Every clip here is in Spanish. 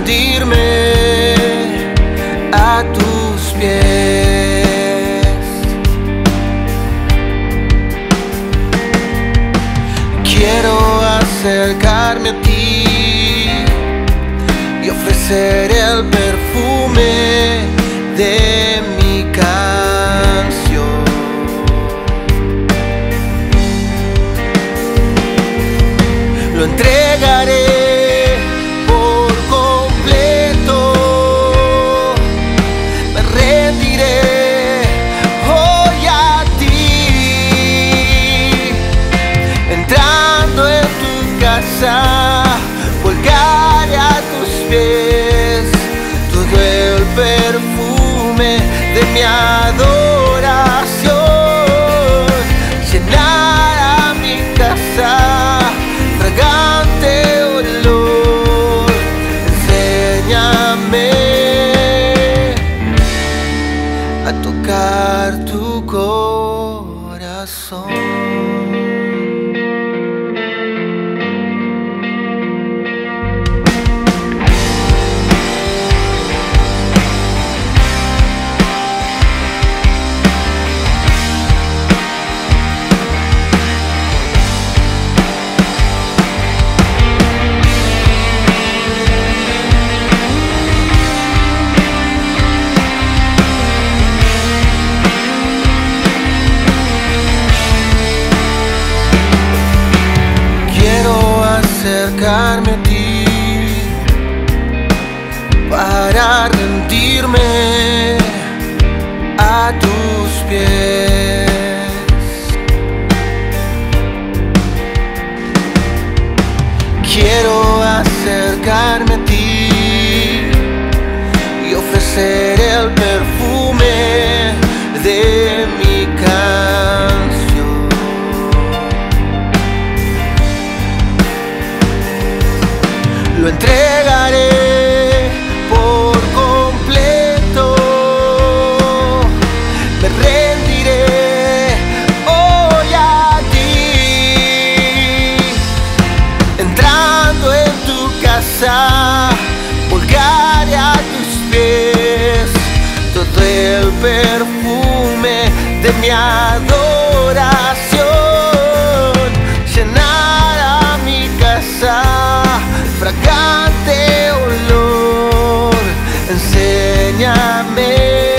rendirme a tus pies. Quiero acercarme a ti y ofrecer el perfume de mi canción. Lo entregaré por completo, me rendiré hoy a ti. Entrando en tu casa, volcaré a tus pies todo el perfume de mi adoración. Llenará mi casa, fragante olor. Enséñame a tocar tu corazón. Acercarme a ti para rendirme a tus pies. Quiero acercarme a ti y ofrecer el perfume de mi canción. Lo entregaré por completo, me rendiré hoy a ti. Entrando en tu casa, volcaré a tus pies todo el perfume de mi adoración. Llenará mi casa, fragante olor. Enséñame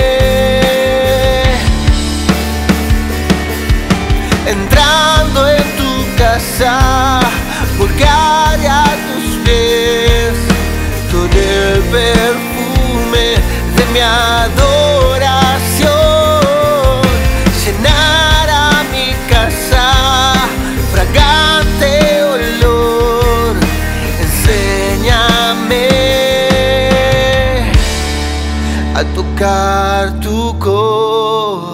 entrando en tu casa, volcaré a tus pies todo el perfume de mi adoración. Llenará mi casa, fragante olor. Enséñame a tocar tu corazón.